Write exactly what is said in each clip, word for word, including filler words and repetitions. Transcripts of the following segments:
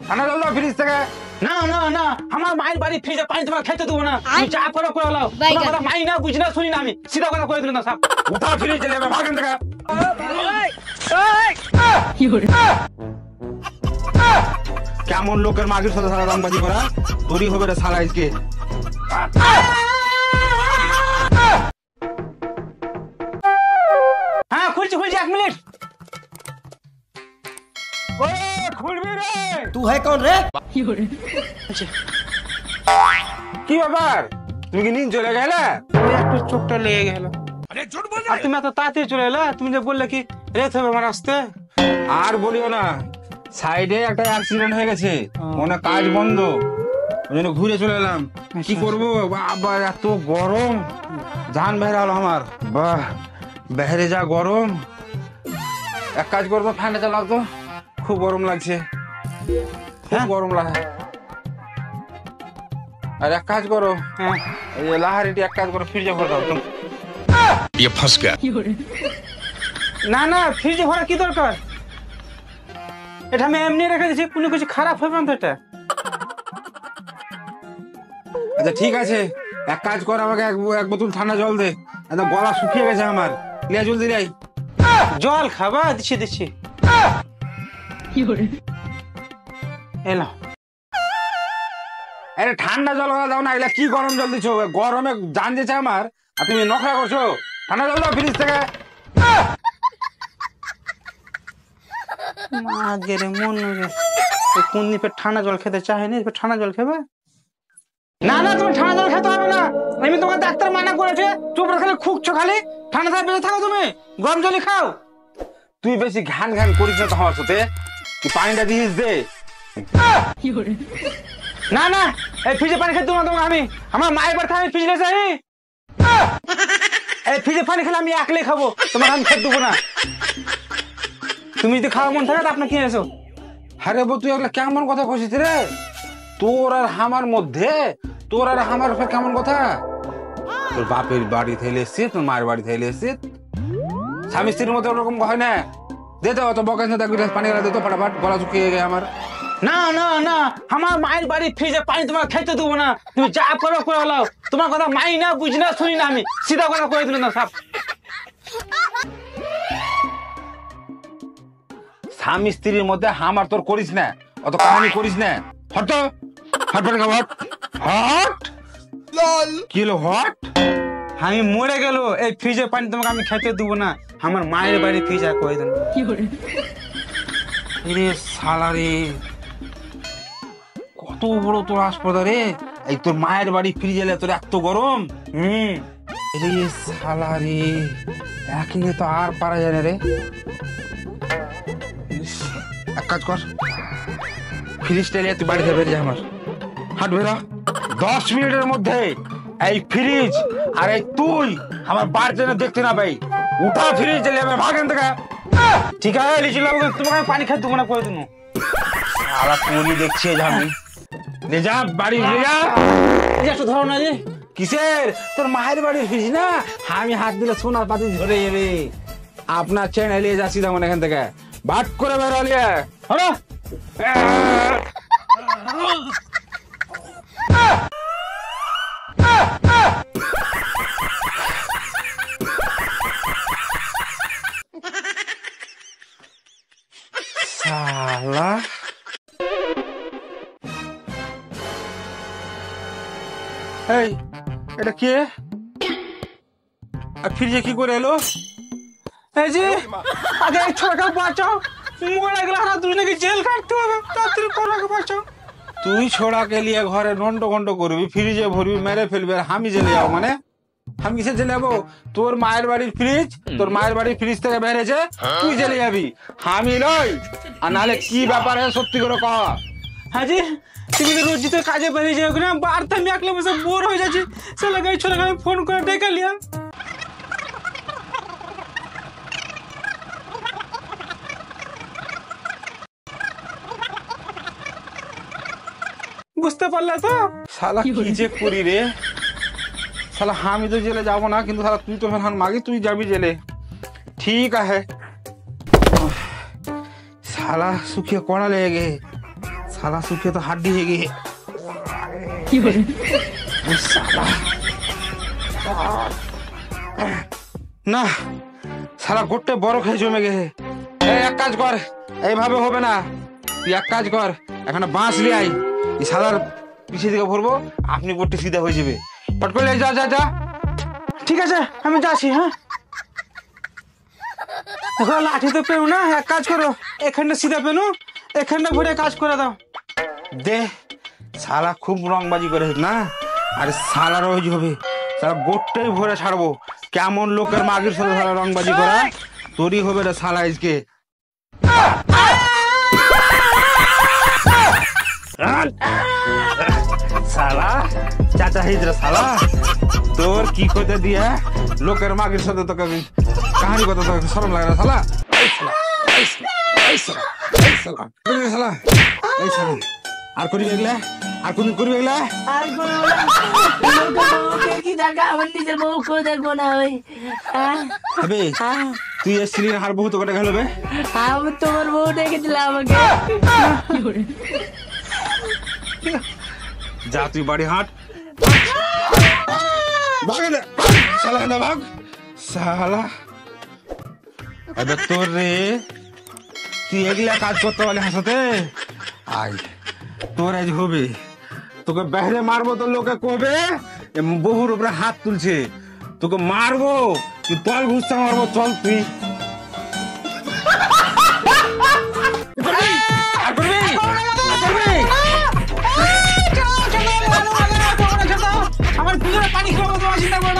ঠান্ডা জল দাও ফ্রিজ থেকে। না না না আমার মায়ের বাড়ি ফ্রিজে পানি তোমার খেতে দেবো না, তুমি যা করো করে লাও। তোমার কথা মাই না বুঝি না শুনি না, আমি সিধা কথা করে দিলাম না সাহেব। উঠা ফ্রিজ চলে যাবে ভাগেন থেকে। কেমন লোকের মাগির সাথে সারা দামবাজি করা, তোরই হবে রে শালা আজকে। হ্যাঁ খুলছি খুলছি, এক মিনিট। খুলবি রে? तू है कौन रे? কি ব্যাপার, তুমি কি নিন চলে গেলে? একটু চোখটা লেগে গেল। আর তুমি এত তাড়াতাড়ি চলে এলে, তুমি যে বললে কি রেত হবে আমার আসতে। আর বলিও না, সাইডে একটা অ্যাক্সিডেন্ট হয়ে গেছে, মনে কাজ বন্ধ, ওই জন্য ঘুরে চলে এলাম। কি করবো বাবা, এত গরম, জান বের হলো আমার। বাহ বেহরে যা গরম। এক কাজ করবো, ফ্যানটা চালাও তো, খুব গরম লাগছে, খুব গরম লাগে। আর এক কাজ করো, হ্যাঁ এই লাহারিটি এক কাজ করো, ফ্রিজে ভরে দাও তুমি। ये फंस गया। না না ফ্রিজে ভরা কি দরকার, এটা আমি এমনি রেখে দিয়েছি, কোনো কিছু খারাপ হবে না তো এটা। আচ্ছা ঠিক আছে, এক কাজ কর, আমাকে এক এক বোতল ঠান্ডা জল দে, একদম গলা শুকিয়ে গেছে আমার। লিয়া জল দিলাই। জল খাবা? দিচ্ছি দিচ্ছি। এলো আরে ঠান্ডা জল দাও না, এগুলা কি গরম জল দিচ্ছ? গরমে জান দিয়েছে আমার, আর তুমি নখরা করছো। ঠান্ডা জল দাও ফ্রিজ থেকে। মাগেরে মন কোন দিকে ঠান্ডা জল খেতে চাহেনি, ঠান্ডা জল খেবে? না না তুমি ঠান্ডা জল খেতে হবে না, আমি তোমাকে ডাক্তার মানা করেছে। চুপ করে খালি খুঁকছো, খালি ঠান্ডা থাকে বেঁচে থাকো, তুমি গরম জলই খাও। তুই বেশি ঘ্যান ঘ্যান করিস না তো আমার সাথে, তুই পানিটা দিস দে। না না এই ফ্রিজে পানি খেতে দেবো না তোমাকে আমি, আমার মায়ের বাড়ি আমি ফ্রিজে চাই। এই ফ্রিজে পানি খেলে আমি একলে খাবো, তোমাকে আমি খেতে দেবো না। তুমি যদি খাওয়া মন থাকে আপনার কি এসো। আরে বউ তুই এগুলা কেমন কথা কইছিস রে? তোর আর আমার মধ্যে, তোর আর আমার কেমন কথা? তোর বাপের বাড়ি থেকে এসছি, তোর মায়ের বাড়ি থেকে এসছি, স্বামী স্ত্রীর মধ্যে ওরকম হয় না। দে তো অত বকেন না, এক পানি গেলা দে তো ফটাফট, গলা শুকিয়ে গে আমার। না না না আমার মায়ের বাড়ি ফ্রিজে পানি তোমার খেতে দেবো না, তুমি যা করো করে লাও। তোমার কথা মাই না বুঝি না শুনি না, আমি সিধা কথা করে দিল না সাপ। স্বামী স্ত্রীর মধ্যে হামার তোর করিস না, অত কাহিনী করিস না। Hot hot hot hot hot lol কি হলো হট? আমি মরে গেল এই ফ্রিজের পানি তোমাকে আমি খেতে দেবো না, আমার মায়ের বাড়ি ফ্রিজে করে দেন। রে শালা রে, কত বড় তোর আসপদা রে, এই তোর মায়ের বাড়ি ফ্রিজে এলে তোর এত গরম। হুম রে শালা রে, একলে তো আর পারা যায় না রে। এক কাজ কর, ফ্রিজটা নিয়ে তুই বাড়িতে বেরিয়ে আমার, হাট বেরা। দশ মিনিটের মধ্যে এই ফ্রিজ আর এই তুই আমার বাড়িতে দেখতে না পাই। উঠা ফ্রিজ চলে যাবে, ভাগেন থেকে। ঠিক আছে লিচি লাভ, তোমাকে আমি পানি খেতে দেবো না করে দেবো। সারা তুই দেখছি আমি, লে যা বাড়ি নিয়ে যা। একটু ধরো না যে কিসের, তোর মায়ের বাড়ির ফ্রিজ না, আমি হাত দিলে সোনার পাতি ধরে যাবে। আপনার চেন এলিয়ে যাচ্ছি তেমন এখান থেকে, বাট করে বেরো লিয়ে। হলো শালা এই এটা কে, আর ফ্রিজে কি করে এলো? এই যে আগে এই ছোটটা বাঁচাও, মরে গেলে আমরা দুজনকে জেল কাটতে হবে, তাড়াতাড়ি কোনাকে বাঁচাও। তুই ছোড়াকে লিয়ে ঘরে নন্ড ঘন্ট করবি, ফ্রিজে ভরবি, মেরে ফেলবি, আর আমি জেলে যাবো? মানে আমি কিসে জেলে যাবো? তোর মায়ের বাড়ির ফ্রিজ, তোর মায়ের বাড়ির ফ্রিজ থেকে বেরিয়েছে, তুই জেলে যাবি, আমি নই। আর নাহলে কি ব্যাপার সত্যি করে কহ। হ্যাঁ জি তুমি তো রোজ তো কাজে বেরিয়ে যাও না, বাড়িতে আমি একলা বসে বোর হয়ে যাচ্ছি, চলে গাই ছোটকে আমি ফোন করে ডেকে লিয়া। বুঝতে পারলে তো? শালা কি যে করি রে, শালা আমি তো জেলে যাবো না, কিন্তু শালা তুই তো ফের মাগি তুই যাবি জেলে, ঠিক আছে। শালা শুকিয়ে কড়া লেগে গে। साला सूखे तो हड्डी है गई না সারা গোটে বড় খেয়ে জমে গেছে এই এক কাজ কর এইভাবে হবে না তুই এক কাজ কর এখন বাঁশ নিয়ে আই এই সাদার পিছিয়ে দিকে ভরবো আপনি গোটে সিধা হয়ে যাবে পট করে যা যা যা ঠিক আছে আমি যাচ্ছি হ্যাঁ এখন লাঠি তো পেও না এক কাজ করো এখানটা সিধা পেনো এখানটা ঘুরে কাজ করে দাও দে শালা খুব রংবাজি করে না আরে শালারও ওই হবে শালা গোটটাই ভরে ছাড়বো কেমন লোকের মাগির সাথে শালা রংবাজি করা তোরই হবে রে শালা আজকে শালা চাচা হিজরা শালা তোর কি করতে দিয়া লোকের মাগির সাথে তোকে কাহানি কথা তোকে শরম লাগে না শালা এই শালা এই শালা এই শালা এই শালা এই শালা এই শালা আর করি এগুলা আর কোন করবি এগুলা আর কোন বউকে কি দেখা আমার নিজের বউকে দেখবো না ওই হবে তুই এসছিলি হার বহু তোকে গেল বে আমি তোমার বউ ডেকে দিলে আমাকে যা তুই বাড়ি হাঁট ভাগ না শালা না ভাগ শালা এবার তোর রে তুই এগুলা কাজ করতে পারলি হাসাতে আয় তোর আজ হবে তোকে বাইরে মারবো তো লোকে কবে বহুর উপরে হাত তুলছে তোকে মারবো তুই তল ঘুষতে মারবো চল তুই আর করবি? আর করবি? আমার পিছনে পানি খাবো তোমার চিন্তা করো না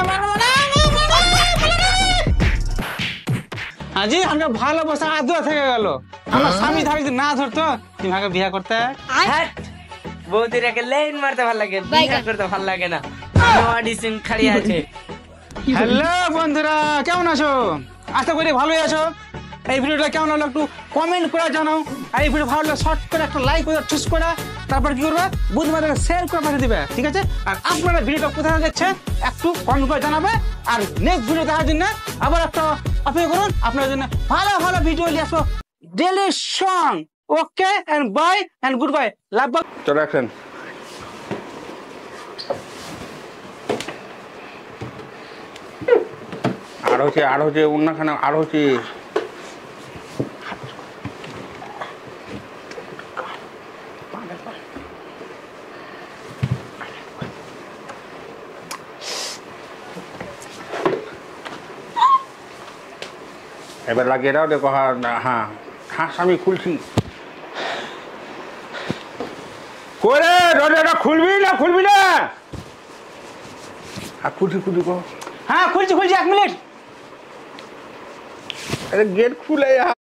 আজি আমাকে ভালোবাসা আদুয়া থেকে গেল আমার স্বামী ধারে যদি না ধরতো তুমি আমাকে বিয়ে করতে হ্যাট বউদিরাকে লাইন মারতে ভালো লাগে বিয়ে করতে ভালো লাগে না অডিশন খালি আছে হ্যালো বন্ধুরা কেমন আছো আশা করি ভালোই আছো এই ভিডিওটা কেমন হলো একটু কমেন্ট করে জানাও আর এই ভিডিও ভালো লাগলে শর্ট করে একটা লাইক করে চুজ করে তারপর কি করবে বুধবার শেয়ার করে পাঠিয়ে দিবে ঠিক আছে আর আপনারা ভিডিওটা কোথায় দেখছেন একটু কমেন্ট করে জানাবে আর নেক্সট ভিডিও দেখার জন্য আবার একটা অপেক্ষা করুন আপনার জন্য ভালো ভালো ভিডিও নিয়ে আসবো daily song okay and bye and good bye love চল রাখেন আর হচ্ছে আর হচ্ছে অন্যখানে আর হচ্ছে এবার লাগিয়ে দাও দেখো হ্যাঁ হ্যাঁ হ্যাঁ আমি খুলছি করে দরজাটা খুলবি না খুলবি না আর খুলছি খুলছি কো হ্যাঁ খুলছি খুলছি এক মিনিট আরে গেট খুলে